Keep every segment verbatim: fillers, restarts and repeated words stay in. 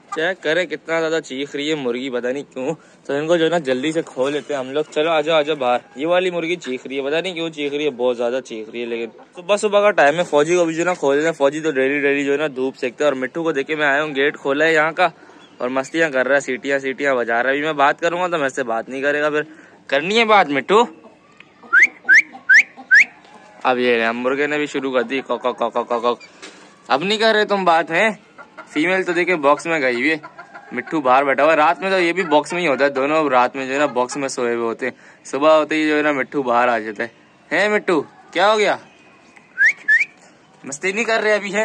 Check करे कितना ज्यादा चीख रही है मुर्गी, पता नहीं क्यों। तो इनको जो है ना जल्दी से खो लेते हैं हम लोग। चलो आजा आजा बाहर। ये वाली मुर्गी चीख रही है, पता नहीं क्यों चीख रही है, बहुत ज्यादा चीख रही है। लेकिन सुबह सुबह का टाइम है, फौजी को भी जो ना खोल देते हैं। फौजी तो डेली डेली जो है ना धूप सेकते हैं। और मिट्टू को देखे मैं आया हूँ, गेट खोला है यहाँ का और मस्तियाँ कर रहा है, सीटियाँ सीटियाँ बजा रहा है। अभी मैं बात करूंगा तो मेरे से बात नहीं करेगा, फिर करनी है बात मिट्टू। अब ये मुर्गे ने भी शुरू कर दी कॉक कॉक कॉक कॉक। अब नहीं कर रहे तुम बात है। फीमेल तो देखे बॉक्स में गई हुई है, मिट्टू बाहर बैठा हुआ है। रात में तो ये भी बॉक्स में ही होता है, दोनों रात में जो है ना बॉक्स में सोए हुए होते हैं। सुबह होते ही जो है ना मिट्टू बाहर आ जाता है। है मिट्टू क्या हो गया, मस्ती नहीं कर रहे अभी है?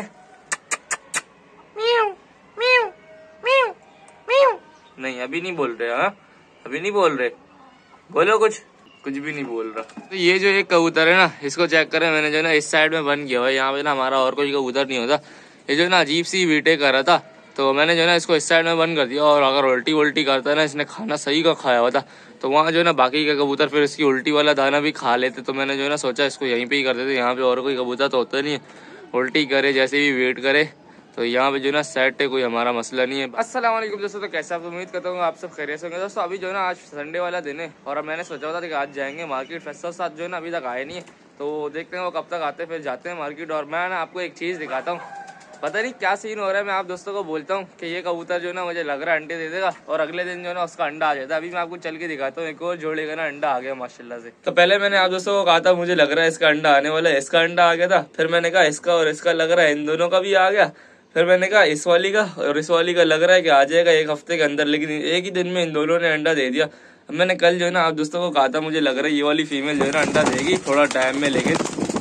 म्याऊ म्याऊ म्याऊ म्याऊ। नहीं अभी नहीं बोल रहे। हाँ अभी नहीं बोल रहे, बोलो कुछ। कुछ भी नहीं बोल रहा। तो ये जो एक कबूतर है ना, इसको चेक करें, मैंने जो है ना इस साइड में बंद किया हुआ है। यहाँ पे ना हमारा और कोई कबूतर नहीं होता। ये जो ना अजीब सी बीटे कर रहा था, तो मैंने जो है ना इसको इस साइड में बंद कर दिया। और अगर उल्टी उल्टी करता है ना, इसने खाना सही का खाया हुआ था, तो वहाँ जो है ना बाकी के कबूतर फिर इसकी उल्टी वाला दाना भी खा लेते। तो मैंने जो है ना सोचा इसको यहीं पे ही कर देते। यहाँ पे और कोई कबूतर तो होता नहीं है, उल्टी करे जैसे भी वेट करे। तो यहाँ पे जो ना सेट है, कोई हमारा मसला नहीं है। अस्सलाम वालेकुम दोस्तों, तो कैसे आप उम्मीद करता हूँ आप सब खैरियत से होंगे। दोस्तों अभी जो है ना आज संडे वाला दिन है और अब मैंने सोचा था कि आज जाएंगे मार्केट। फैसल साथ जो है ना अभी तक आए नहीं है, तो देखते हैं वो कब तक आते हैं, फिर जाते हैं मार्केट। और मैं ना आपको एक चीज़ दिखाता हूँ, पता नहीं क्या सीन हो रहा है। मैं आप दोस्तों को बोलता हूँ कि ये कबूतर जो है ना मुझे लग रहा है अंडे दे देगा, और अगले दिन जो है ना उसका अंडा आ जाता है। अभी मैं आपको चल के दिखाता हूँ, एक और जोड़े का ना अंडा आ गया माशाल्लाह से। तो पहले मैंने आप दोस्तों को कहा था मुझे लग रहा है इसका अंडा आने वाला है, इसका अंडा आ गया था। फिर मैंने कहा इसका और इसका लग रहा है इन दोनों का भी आ गया। फिर मैंने कहा इस वाली का और इस वाली का लग रहा है कि आ जाएगा एक हफ्ते के अंदर, लेकिन एक ही दिन में इन दोनों ने अंडा दे दिया। मैंने कल जो है ना आप दोस्तों को कहा था मुझे लग रहा है ये वाली फीमेल जो है ना अंडा देगी थोड़ा टाइम में, लेकिन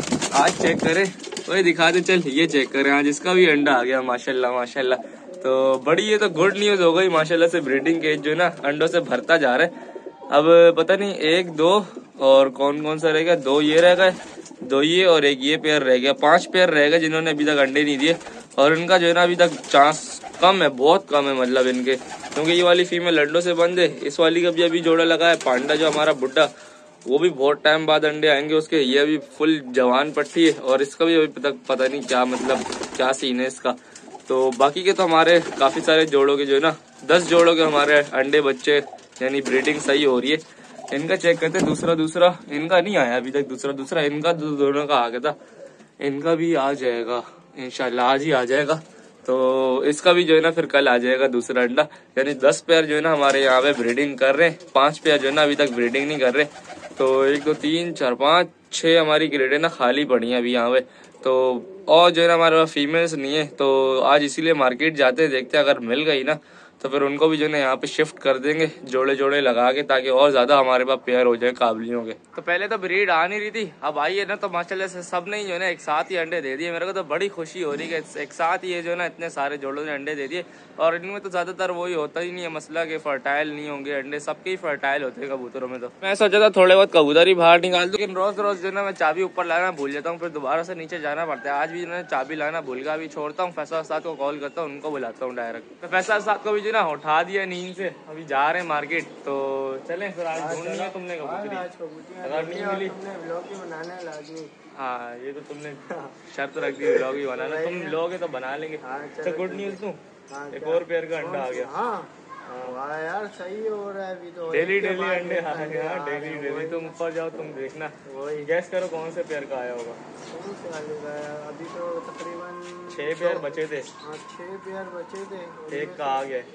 आज चेक करें वही दिखा दे। चल ये चेक करें, आज इसका भी अंडा आ गया माशाल्लाह माशाल्लाह। तो बड़ी ये तो गुड न्यूज हो गई माशाल्लाह से। ब्रीडिंग केज जो है ना अंडों से भरता जा रहा है। अब पता नहीं एक दो और कौन कौन सा रहेगा, दो ये रह गए, दो ये और एक ये पेयर रह गया। पांच पेयर रह गए जिन्होंने अभी तक अंडे नहीं दिए। और इनका जो है ना अभी तक चांस कम है, बहुत कम है मतलब इनके, क्योंकि ये वाली फीमेल अंडों से बंद है। इस वाली का भी अभी जोड़ा लगा है पांडा जो हमारा बुड्ढा, वो भी बहुत टाइम बाद अंडे आएंगे उसके। ये अभी फुल जवान पट्टी है और इसका भी अभी तक पता नहीं क्या मतलब क्या सीन है इसका। तो बाकी के तो हमारे काफी सारे जोड़ों के जो है ना दस जोड़ों के हमारे अंडे बच्चे यानी ब्रीडिंग सही हो रही है। इनका चेक करते हैं, दूसरा दूसरा इनका नहीं आया अभी तक, दूसरा दूसरा इनका दोनों का आ गया था। इनका भी आ जाएगा इंशाल्लाह, आज ही आ जाएगा। तो इसका भी जो है ना फिर कल आ जाएगा दूसरा अंडा। यानी दस पेयर जो है ना हमारे यहाँ पे ब्रीडिंग कर रहे हैं, पांच पेयर जो है ना अभी तक ब्रीडिंग नहीं कर रहे। तो एक दो तीन चार पाँच छः हमारी क्रेटें ना खाली पड़ी हैं अभी यहाँ पे। तो और जो है ना हमारे पास फीमेल्स नहीं है, तो आज इसीलिए मार्केट जाते हैं, देखते हैं अगर मिल गई ना तो फिर उनको भी जो है ना यहाँ पे शिफ्ट कर देंगे जोड़े जोड़े लगा के, ताकि और ज्यादा हमारे पास पेयर हो जाए काबलियों के। तो पहले तो ब्रीड आ नहीं रही थी, अब आई है ना तो माशाल्लाह से सब ने जो है ना एक साथ ही अंडे दे दिए। मेरे को तो बड़ी खुशी हो रही है कि एक साथ ही ये जो है ना इतने सारे जोड़ों ने अंडे दे दिए। और इनमें तो ज्यादातर वही होता ही नहीं है मसला कि फर्टाइल नहीं होंगे अंडे, सबके ही फर्टाइल होते हैं कबूतरों में। तो मैं सोचा था थोड़े बहुत कबूतर ही बाहर निकाल दूं, लेकिन रोज रोज जो है ना मैं चाबी ऊपर लाना भूल जाता हूँ, फिर दोबारा से नीचे जाना पड़ता है। आज भी मैं चाबी लाना भूल गया, अभी छोड़ता हूँ, फैसल साथ को कॉल करता हूँ, उनको बुलाता हूँ डायरेक्ट। तो फैसल साथ को भी जो ना उठा दिया नींद से, अभी जा रहे हैं मार्केट। तो चलें फिर, आज ढूंढनी है तुमने कबूतरी, अगर नहीं मिली बनाने लाजमी। हाँ ये तो तुमने शर्त रख दी व्लॉग ही बनाना, तुम लोगे तो बना लेंगे। तो गुड न्यूज तू, एक और पेयर का अंडा आ गया। हाँ यार सही हो रहा है अभी तो, डेली डेली अंडे आ रहे हैं। हाँ डेली डेली तुम ऊपर जाओ, तुम देखना, गैस करो कौन से पेयर का आया होगा। कौन से वाले का आया? अभी तो तकरीबन छह पेयर बचे थे। हाँ छह पेयर बचे थे, एक का आ गया।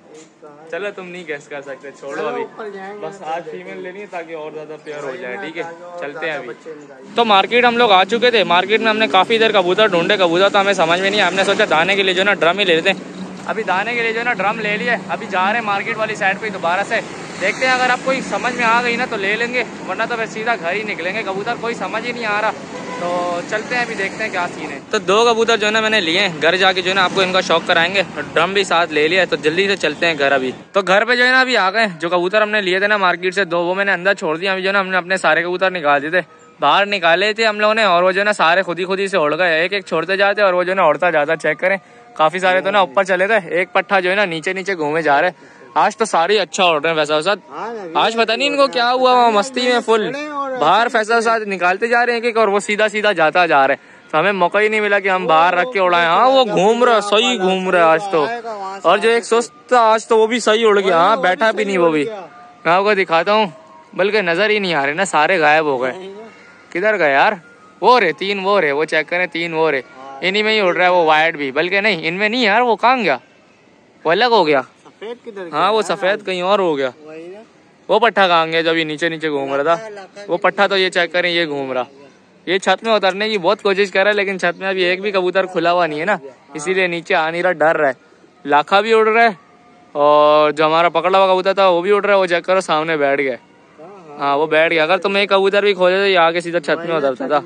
चलो तुम नहीं गैस कर सकते, छोड़ो अभी, बस आज फीमेल लेनी है ताकि और ज्यादा पेयर हो जाए। ठीक है चलते हैं अभी। तो मार्केट हम लोग आ चुके थे, मार्केट में हमने काफी देर कबूतर ढूंढे, कबूतर तो हमें समझ में नहीं, हमने सोचा दाने के लिए जो ना ड्रम ही ले लेते हैं। अभी दाने के लिए जो ना ड्रम ले लिए, अभी जा रहे हैं मार्केट वाली साइड पे दोबारा से, देखते हैं अगर आप कोई समझ में आ गई ना तो ले लेंगे, वरना तो फिर सीधा घर ही निकलेंगे। कबूतर कोई समझ ही नहीं आ रहा, तो चलते हैं अभी देखते हैं क्या सीन है। तो दो कबूतर जो है ना मैंने लिए हैं, घर जाके जो है ना आपको इनका शौक कराएंगे, और ड्रम भी साथ ले लिया है, तो जल्दी से चलते हैं घर अभी। तो घर पे जो है ना अभी आ गए, जो कबूतर हमने लिए थे ना मार्केट से, दो वो मैंने अंदर छोड़ दिया। अभी जो है ना हमने अपने सारे कबूतर निकाल दिए थे, बाहर निकाले थे हम लोगों ने, और वो जो है ना सारे खुद ही खुद ही से उड़ गए, एक एक छोड़ते जाते और वो जो है ना उड़ता जाता। चेक करें काफी सारे तो ना ऊपर चले थे, एक पट्टा जो है ना नीचे नीचे घूमे जा रहे। आज तो सारे अच्छा उड़ रहे हैं फैसल साथ, आज पता नहीं इनको क्या हुआ, वो मस्ती में फुल बाहर फैसल साथ निकालते जा रहे हैं एक और वो सीधा सीधा जाता जा रहे हैं। तो हमें मौका ही नहीं मिला कि हम बाहर रख के उड़ाएं। हाँ वो घूम रहा, सही घूम रहा है आज तो, और जो एक सुस्त था आज तो वो भी सही उड़ गया। हाँ बैठा भी नहीं वो भी। मैं आपको दिखाता हूँ, बल्कि नजर ही नहीं आ रहे ना, सारे गायब हो गए। किधर गए यार? वो रे तीन, वो रे वो चेक करें, तीन वो रे, इन्हीं में ही उड़ रहा है वो वाइट भी, बल्कि नहीं इनमें नहीं यार, वो कहाँ गया? वो अलग हो गया। सफेद किधर? हाँ वो सफेद कहीं और हो गया। वो पट्ठा कहाँ गया जो अभी नीचे नीचे घूम रहा था? वो पट्ठा तो ये चेक करें, ये घूम रहा। ये छत में उतरने की बहुत कोशिश कर रहा है, लेकिन छत में अभी एक भी कबूतर खुला हुआ नहीं है ना, इसीलिए नीचे आ नहीं रहा, डर रहा है। लाखा भी उड़ रहा है और जो हमारा पकड़ा हुआ कबूतर था वो भी उड़ रहा है। वो चेक करो सामने बैठ गया। हाँ वो बैठ गया। अगर तुम एक कबूतर भी खोजे तो ये आके सीधा छत में उतरता था।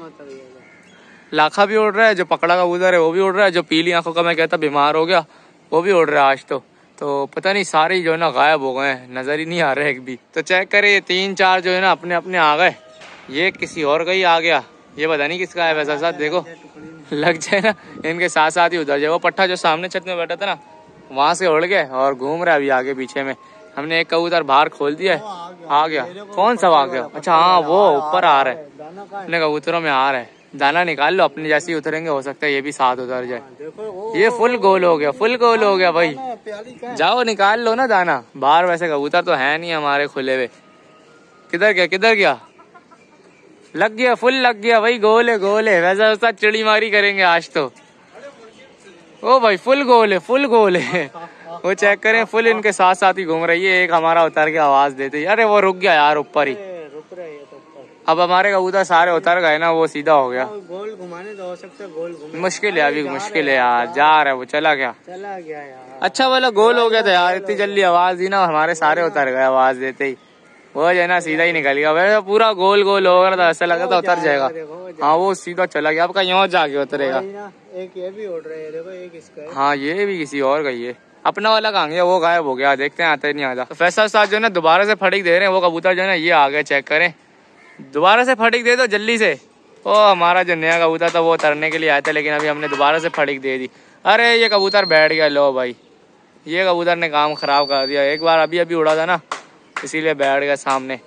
लाखा भी उड़ रहा है, जो पकड़ा कबूतर है वो भी उड़ रहा है, जो पीली आंखों का मैं कहता बीमार हो गया वो भी उड़ रहा है आज तो। तो पता नहीं सारे जो है ना गायब हो गए हैं, नजर ही नहीं आ रहे एक भी। तो चेक करे ये तीन चार जो है ना अपने अपने आ गए। ये किसी और का ही आ गया, ये पता नहीं किसका है। वैसा साथ देखो लग जाए ना इनके साथ साथ ही उधर जाए। वो पट्टा जो सामने छत में बैठा था ना, वहां से उड़ गए और घूम रहा है अभी आगे पीछे में। हमने एक कबूतर बाहर खोल दिया है, आ गया। कौन सा आ गया? अच्छा हाँ वो ऊपर आ रहा है, अपने कबूतरों में आ रहा है। दाना निकाल लो, अपने जैसे ही उतरेंगे हो सकता है ये भी साथ उतर जाए। ये फुल गोल हो गया, फुल गोल हो गया भाई। जाओ निकाल लो ना दाना बाहर। वैसे कबूतर तो है नहीं हमारे खुले हुए। किधर गया किधर गया? लग गया, फुल लग गया भाई। गोल है गोल है। वैसा वैसा चिड़ी मारी करेंगे आज तो। ओ भाई फुल गोल है, फुल गोल है। वो चेक करें फुल इनके साथ साथ ही घूम रही है। एक हमारा उतर के आवाज देते, अरे वो रुक गया यार ऊपर ही। अब हमारे कबूतर सारे उतर गए ना, वो सीधा हो गया। गोल घुमाने तो हो सकता है, गोल घुमाने मुश्किल है अभी, मुश्किल है यार। जा रहा है वो, चला गया चला गया यार। अच्छा वाला गोल हो गया था यार। इतनी जल्दी आवाज दी ना, हमारे सारे उतर गए आवाज देते ही। वो जो है ना सीधा ही निकल गया। वैसे पूरा गोल गोल हो रहा था, ऐसा लगा था उतर जाएगा। हाँ वो सीधा चला गया। अब कहीं और जाके उतरेगा। एक ये भी उड़ रहा है देखो, एक इसका। हाँ ये भी किसी और का ही है। अपना वाला कहाँ गया? वो गायब हो गया। देखते हैं आता ही नहीं आता। तो फैसल साथ जो है ना दोबारा से फटिक दे रहे हैं। वो कबूतर जो है ना ये आ गए, चेक करें। दोबारा से फटिक दे दो जल्दी से। ओ हमारा जो नया कबूतर था वो उतरने के लिए आया था, लेकिन अभी हमने दोबारा से फटिक दे दी। अरे ये कबूतर बैठ गया। लो भाई ये कबूतर ने काम खराब कर दिया। एक बार अभी अभी उड़ा था ना, इसीलिए बैठ गया सामने।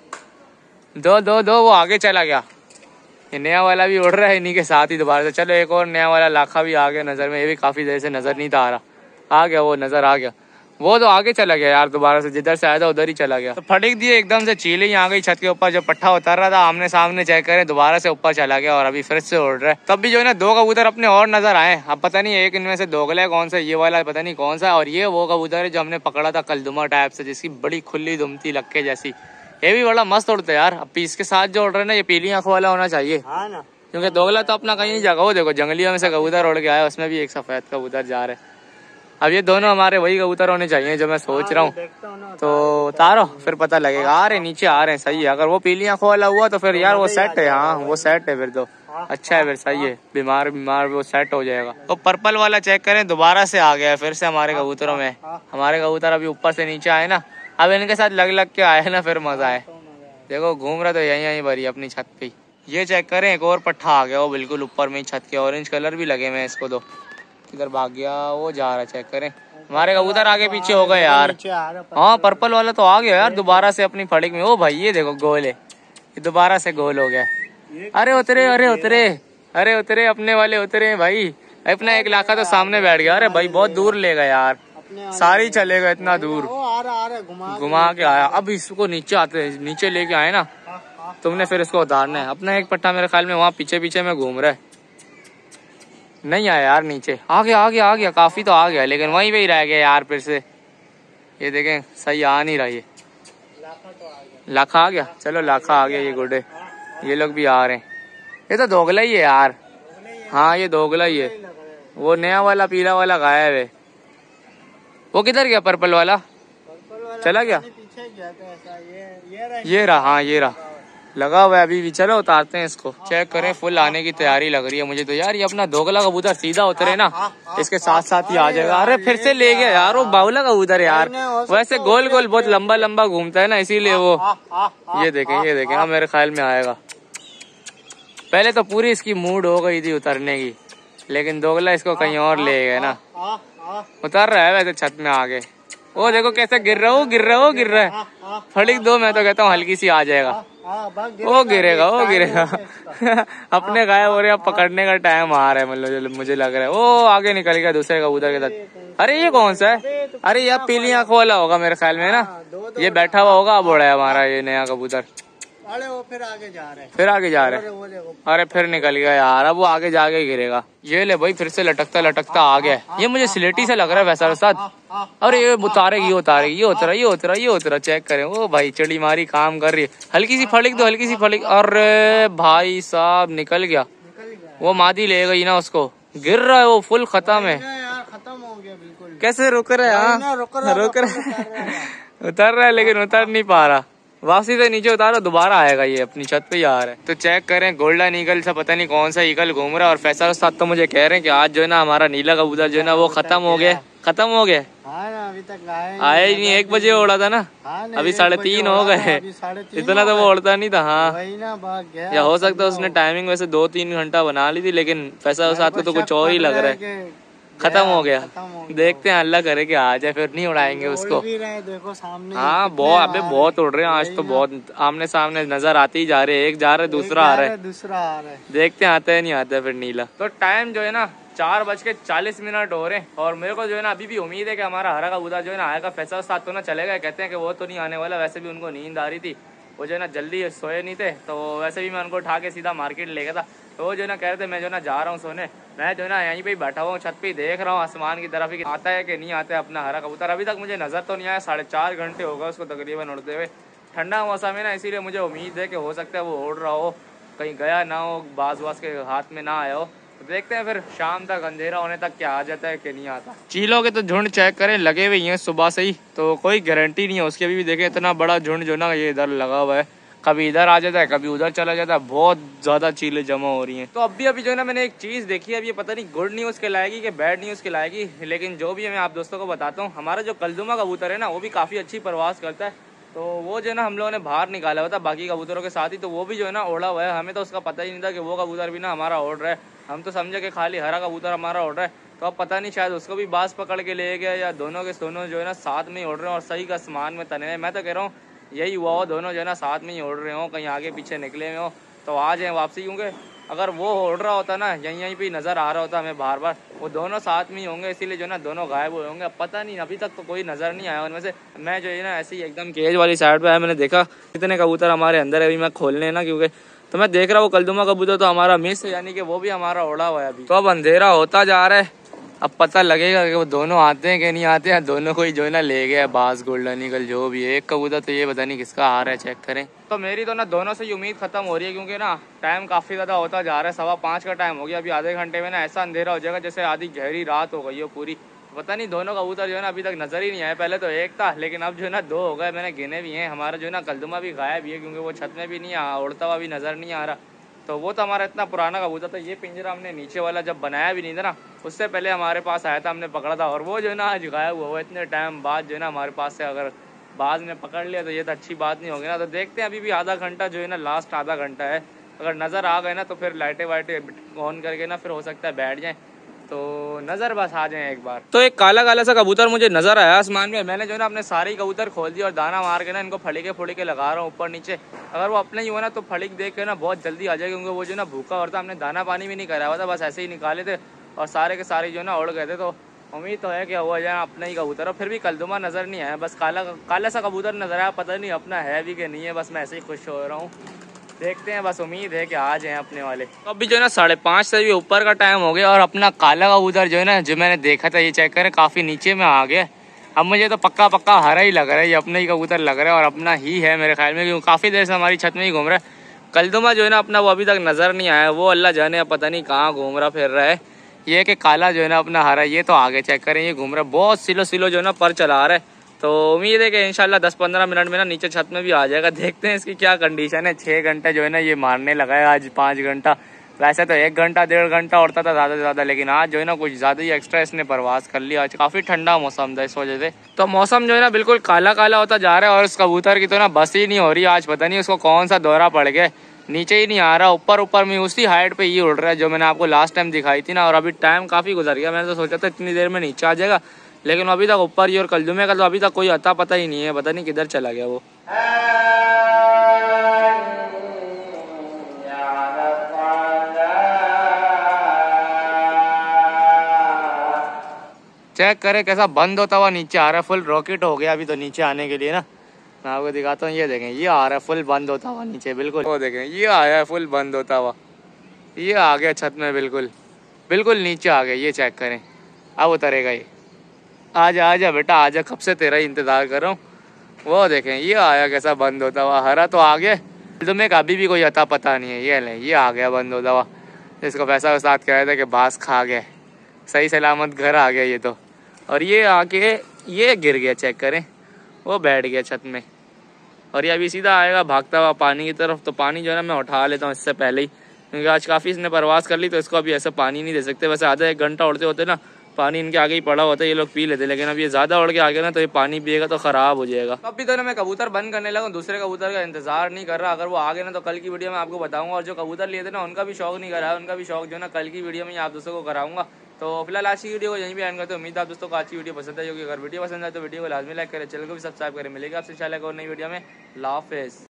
दो दो दो वो आगे चला गया। ये नया वाला भी उड़ रहा है इन्हीं के साथ ही दोबारा से। चलो एक और नया वाला लाखा भी आ गया नजर में। ये भी काफी देर से नजर नहीं था आ रहा। आ गया वो, नजर आ गया। वो तो आगे चला गया यार दोबारा से, जिधर से आया था उधर ही चला गया। तो फटिक दिए एकदम से, चीले ही आ गई छत के ऊपर। जो पट्टा उतर रहा था आमने सामने चेक करें, दोबारा से ऊपर चला गया और अभी फिर से उड़ रहा है। तब भी जो है ना दो कबूतर अपने और नजर आए। अब पता नहीं एक इनमें से दोगला है कौन सा, ये वाला पता नहीं कौन सा। और ये वो कबूतर है जो हमने पकड़ा था कलदुमा टाइप से, जिसकी बड़ी खुली दुम थी लक्के जैसी। ये भी बड़ा मस्त उड़ता है यार। अब इसके साथ जो उड़ रहा है ना, ये पीली आंखों वाला होना चाहिए, क्योंकि दोगला तो अपना कहीं जगह। हो देखो जंगलियों में से कबूतर उड़ के आया, उसमें भी एक सफेद कबूतर जा रहा है। अब ये दोनों हमारे वही कबूतर होने चाहिए जो मैं सोच रहा हूँ। तो उतारो फिर पता लगेगा। आ रहे नीचे आ रहे हैं, सही है। अगर वो पीली आंखों वाला हुआ तो फिर यार वो सेट है। हाँ वो सेट है फिर तो अच्छा है, फिर सही है। बीमार बीमार वो सेट हो जाएगा। तो पर्पल वाला चेक करें, दोबारा से आ गया फिर से हमारे कबूतरों में। हमारे कबूतर अभी ऊपर से नीचे आए ना, अब इनके साथ लग लग के आए ना, फिर मजा आए। देखो घूम रहा तो यहीं यहीं भरी अपनी छत पे। ये चेक करें एक और पट्ठा आ गया, वो बिल्कुल ऊपर में छत के। ऑरेंज कलर भी लगे हुए इसको। दो किधर भाग गया? वो जा रहा, चेक करें। हमारे कबूतर आगे पीछे हो गए यार। हाँ पर्पल वाला तो आ गया यार दोबारा से अपनी फड़िक में। ओ भाई ये देखो गोल है, ये दोबारा से गोल हो गया। अरे उतरे, अरे उतरे, अरे उतरे, अपने वाले उतरे भाई। अपना एक लाखा तो सामने बैठ गया। अरे भाई बहुत दूर ले गया यार, सारी चलेगा इतना दूर। घुमा के आया। अब इसको नीचे आते नीचे लेके आए ना तुमने, फिर इसको उतारना है। अपना एक पट्टा मेरे ख्याल में वहाँ पीछे पीछे में घूम रहा है। नहीं आया यार नीचे। आ गया आ गया आ गया, काफी तो आ गया, लेकिन वहीं पे ही रह गया यार फिर से। ये देखें सही आ नहीं रहा। ये लाखा आ गया। चलो लाखा आ गया, ये गुड्डे ये लोग भी आ रहे हैं। ये तो दोगला ही है यार। हाँ ये दोगला ही है। वो नया वाला पीला वाला गायब है। वो किधर गया पर्पल वाला? चला गया। ये रहा, हाँ ये रहा, लगा हुआ है अभी भी। चलो उतारते हैं इसको। चेक करें फुल आने की तैयारी लग रही है मुझे तो यार। ये अपना दोगला कबूतर सीधा उतरे ना, इसके साथ साथ ही आ जाएगा। अरे फिर से ले गया यार वो बावला कबूतर यार। वैसे गोल गोल बहुत लंबा लंबा घूमता है ना, इसीलिए वो। ये देखें ये देखें, हाँ मेरे ख्याल में आएगा। पहले तो पूरी इसकी मूड हो गई थी उतरने की, लेकिन दोगला इसको कहीं और ले गया ना। उतर रहा है वैसे छत में आगे। वो देखो कैसे गिर रहा हो गिर रहा हो गिर रहा है। फड़िक दो, मैं तो कहता हूँ हल्की सी आ जाएगा। वो गिरेगा वो गिरेगा। अपने गायब हो रहे, अब पकड़ने का टाइम आ रहा है मतलब मुझे लग रहा है। वो आगे निकल गया दूसरे कबूतर के साथ। अरे ये कौन सा है? अरे यार पीली आंख वाला होगा मेरे ख्याल में ना, ये बैठा हुआ होगा। अब उड़ा है हमारा ये नया कबूतर। अरे वो फिर आगे जा रहे हैं, फिर आगे जा रहे हैं। अरे फिर निकल गया यार, अब वो आगे जाके गिरेगा। ये ले भाई, फिर से लटकता लटकता आ गया। ये मुझे स्लेटी से लग रहा है वैसा उस्ताद। अरे ये उतारेगी, ये उतारेगी, ये उतरा, ये उतरा, ये उतरा। चेक करें, ओ भाई चिड़ी मारी काम कर रही है। हल्की सी फड़क दो, हल्की सी फड़क। अरे भाई साहब निकल गया। वो मादी ले गई ना उसको, गिर रहा है वो, फुल खत्म है। खत्म हो गया बिल्कुल। कैसे रुक रहा है? रुक रहा है, उतर रहा है लेकिन उतर नहीं पा रहा। वापसी से नीचे उतारो, दोबारा आएगा। ये अपनी छत पे ही आ रहा है। तो चेक करें, गोल्डन ईगल से पता नहीं कौन सा ईगल घूम रहा है। और फैसल उस्ताद तो मुझे कह रहे हैं कि आज जो है ना हमारा नीला कबूतर जो है ना वो खत्म हो गया, खत्म हो गया। अभी तक आया ही नहीं। एक बजे उड़ा था ना, अभी साढ़े तीन हो गए। इतना तो वो उड़ता नहीं था। हाँ, या हो सकता है उसने टाइमिंग वैसे दो तीन घंटा बना ली थी, लेकिन फैसल उस्ताद को तो कुछ और ही लग रहा है। खत्म हो गया। देखते हैं, अल्लाह करे कि आ जाए, फिर नहीं उड़ाएंगे उसको। देखो सामने। हाँ बहुत, अबे बहुत उड़ रहे हैं आज तो, बहुत आमने सामने नजर आते ही जा रहे हैं। एक जा रहा है, दूसरा आ रहा है, दूसरा आ रहा है। देखते हैं आता है नहीं आता है फिर नीला। तो टाइम जो है ना चार बज के चालीस मिनट हो रहे हैं। और मेरे को जो है ना अभी भी उम्मीद है कि हमारा हरा कबूतर जो है ना आएगा। फैसल साथ तो ना चले गए, कहते हैं कि वो तो नहीं आने वाला। वैसे भी उनको नींद आ रही थी, वो जो है ना जल्दी सोए नहीं थे। तो वैसे भी मैं उनको उठा के सीधा मार्केट ले गया था। तो वो जो है ना कह रहे थे मैं जो है ना जा रहा हूँ सोने। मैं जो है ना यहीं पे ही बैठा हुआ हूँ, छत पे ही देख रहा हूँ आसमान की तरफ ही, आता है कि नहीं आता है अपना हरा कबूतर। अभी तक मुझे नजर तो नहीं आया। साढ़े चार घंटे होगा उसको तकरीबन उड़ते हुए। ठंडा मौसम है ना, इसीलिए मुझे उम्मीद है कि हो सकता है वो उड़ रहा हो, कहीं गया ना हो, बाज वाज के हाथ में ना आया हो। तो देखते हैं फिर शाम तक, अंधेरा होने तक क्या आ जाता है कि नहीं आता। चीलों के तो झुंड चेक करें, लगे हुए हैं सुबह से ही, तो कोई गारंटी नहीं है उसकी। अभी भी देखें इतना बड़ा झुंड जो ना ये इधर लगा हुआ है, कभी इधर आ जाता है, कभी उधर चला जाता है। बहुत ज्यादा चीलें जमा हो रही हैं। तो अभी अभी जो है ना मैंने एक चीज देखी है, अब ये पता नहीं गुड न्यूज कहलाएगी कि बैड न्यूज कहलाएगी, लेकिन जो भी है मैं आप दोस्तों को बताता हूँ। हमारा जो कलजुमा कबूतर है ना, वो भी काफी अच्छी परवास करता है। तो वो जो है ना हम लोगों ने बाहर निकाला हुआ था बाकी कबूतरों के साथ ही, तो वो भी जो है ना उड़ा हुआ है। हमें तो उसका पता ही नहीं था कि वो कबूतर भी ना हमारा उड़ रहा है। हम तो समझे कि खाली हरा कबूतर हमारा उड़ रहा है। तो अब पता नहीं, शायद उसको भी बाज पकड़ के ले गया, या दोनों के दोनों जो है ना साथ में ही उड़ रहे हैं और सही का आसमान में तने हैं। मैं तो कह रहा हूँ यही हुआ हो, दोनों जो है ना साथ में ही उड़ रहे हो, कहीं आगे पीछे निकले हुए हो तो आ जाए वापसी। क्योंकि अगर वो उड़ रहा होता ना, यहीं यहीं पे नज़र आ रहा होता हमें बार बार, वो दोनों साथ में ही होंगे, इसीलिए जो है ना दोनों गायब हुए होंगे। अब पता नहीं, अभी तक तो कोई नज़र नहीं आया उनमें से। मैं जो है ना ऐसे ही एकदम केज वाली साइड पे आया, मैंने देखा कितने कबूतर हमारे अंदर है। अभी मैं खोलने ना, क्योंकि तो मैं देख रहा हूँ कलजुमा कबूतर तो हमारा मिस है, यानी कि वो भी हमारा उड़ा हुआ है अभी। तो अब अंधेरा होता जा रहा है, अब पता लगेगा कि वो दोनों आते हैं कि नहीं आते हैं। दोनों को ही जो है ना ले गया बाज गोल्डन ईगल जो भी है। एक कबूतर तो ये पता नहीं किसका आ रहा है, चेक करें। तो मेरी तो ना दोनों से ही उम्मीद खत्म हो रही है, क्योंकि ना टाइम काफ़ी ज़्यादा होता जा रहा है। सवा पाँच का टाइम हो गया। अभी आधे घंटे में ना ऐसा अंधेरा हो जाएगा जैसे आधी गहरी रात हो गई हो पूरी। पता नहीं दोनों कबूतर जो है ना अभी तक नज़र ही नहीं आए। पहले तो एक था, लेकिन अब जो है ना दो हो गए, मैंने गिने भी हैं। हमारा जो है ना कलजुमा भी गायब भी है, क्योंकि वो छत में भी नहीं आ उड़ता हुआ भी नज़र नहीं आ रहा। तो वो तो हमारा इतना पुराना कबूतर था। ये पिंजरा हमने नीचे वाला जब बनाया भी नहीं था ना, उससे पहले हमारे पास आया था, हमने पकड़ा था। और वो जो है ना आज गायब हुआ। वो इतने टाइम बाद जो है ना हमारे पास से अगर बाद में पकड़ लिया तो ये तो अच्छी बात नहीं होगी ना। तो देखते हैं, अभी भी आधा घंटा जो है ना लास्ट आधा घंटा है। अगर नज़र आ गए ना तो फिर लाइटें वाइटें ऑन करके ना फिर हो सकता है बैठ जाएँ, तो नज़र बस आ जाए एक बार। तो एक काला काला सा कबूतर मुझे नज़र आया आसमान में। मैंने जो है ना अपने सारे कबूतर खोल दिए और दाना मार के ना इनको फड़ीके फुड़ीके लगा रहा हूँ ऊपर नीचे। अगर वो अपने ही हुआ ना तो फड़ीक देख के ना बहुत जल्दी आ जाएगी, क्योंकि वो जो ना भूखा और था। हमने दाना पानी भी नहीं कराया हुआ था, बस ऐसे ही निकाले थे और सारे के सारे जो ना उड़ गए थे। तो उम्मीद तो है कि हुआ जाए अपना ही कबूतर। और फिर भी कलजुमा नज़र नहीं आया, बस काला काला सा कबूतर नज़र आया। पता नहीं अपना है भी कि नहीं है, बस मैं ऐसे ही खुश हो रहा हूँ। देखते हैं, बस उम्मीद है कि आ जाएं अपने वाले। तो अभी जो है ना साढ़े पाँच से भी ऊपर का टाइम हो गया और अपना काला कबूतर जो है ना, जो मैंने देखा था, ये चेक करें काफ़ी नीचे में आ गया। अब मुझे तो पक्का पक्का हरा ही लग रहा है, ये अपना ही कबूतर लग रहा है और अपना ही है मेरे ख्याल में, क्योंकि काफ़ी देर से हमारी छत में ही घूम रहा है। कलजुमा जो है ना अपना वो अभी तक नज़र नहीं आया, वो अल्लाह जाने अब पता नहीं कहाँ घूम रहा फिर रहा है। ये कि काला जो है ना अपना हरा, ये तो आगे चेक करें, ये घूम रहा है बहुत सिलो सिलो जो है ना पर चला रहा है। तो उम्मीद है कि इंशाल्लाह दस पंद्रह मिनट में ना नीचे छत में भी आ जाएगा। देखते हैं इसकी क्या कंडीशन है। छः घंटे जो है ना ये मारने लगा है आज, पाँच घंटा। वैसे तो एक घंटा डेढ़ घंटा उड़ता था ज़्यादा से ज़्यादा, लेकिन आज जो है ना कुछ ज़्यादा ही एक्स्ट्रा इसने प्रवास कर लिया। आज काफ़ी ठंडा मौसम था इस वजह से। तो मौसम जो है ना बिल्कुल काला काला होता जा रहा है और इस कबूतर की तो ना बस ही नहीं हो रही आज। पता नहीं उसको कौन सा दौरा पड़ गया, नीचे ही नहीं आ रहा, ऊपर ऊपर में उसी हाइट पे ये उड़ रहा है जो मैंने आपको लास्ट टाइम दिखाई थी ना। और अभी टाइम काफ़ी गुजर गया, मैंने तो सोचा था इतनी देर में नीचे आ जाएगा, लेकिन अभी तक ऊपर ही। और कलजुमे का तो अभी तक कोई अता पता ही नहीं है, पता नहीं किधर चला गया वो। चेक करें कैसा बंद होता हुआ नीचे आ रहा है। फुल रॉकेट हो गया अभी तो नीचे आने के लिए ना। मैं आपको दिखाता हूँ, ये देखें ये आ रहा है फुल बंद होता हुआ नीचे बिल्कुल। वो देखें ये आया है फुल बंद होता हुआ, ये आ गया छत में बिल्कुल बिल्कुल नीचे आ गया। ये चेक करें अब उतरेगा ये। आजा आजा बेटा आजा, कब से तेरा ही इंतज़ार कर रहा हूँ। वो देखें ये आया कैसा बंद होता हुआ। हरा तो आ गया, तुम्हें अभी भी कोई अता पता नहीं है। ये ले ये आ गया बंद होता हुआ। इसको पैसा के साथ कह रहे थे कि बास खा गया, सही सलामत घर आ गया ये तो। और ये आके ये गिर गया, चेक करें वो बैठ गया छत में। और ये अभी सीधा आएगा भागता हुआ पानी की तरफ। तो पानी जो है ना मैं उठा लेता हूँ इससे पहले ही, क्योंकि आज काफ़ी इसने परवास कर ली तो इसको अभी ऐसा पानी नहीं दे सकते। वैसे आधा एक घंटा उड़ते होते ना पानी इनके आगे ही पड़ा होता है, ये लोग पी लेते, लेकिन अब ये ज़्यादा उड़ के आ गया ना तो ये पानी पिएगा तो ख़राब हो जाएगा। अभी तो ना मैं कबूतर बंद करने लगा, दूसरे कबूतर का इंतजार नहीं कर रहा। अगर वो आ गए ना तो कल की वीडियो में आपको बताऊंगा। और जो कबूतर लिए थे ना उनका भी शौक नहीं कराया, उनका भी शौक जो है ना कल की वीडियो में आप दोस्तों को कराऊंगा। तो फिलहाल आज की वीडियो को यहीं पे एंड करते हैं। उम्मीद है आप दोस्तों को आज की वीडियो पसंद है, क्योंकि अगर वीडियो पसंद है तो वीडियो को लाजमी लाइक करें, चैनल को भी सब्सक्राइब करें। मिलेगा आपसे इंशाल्लाह एक और नई वीडियो में। अल्लाह हाफिज़।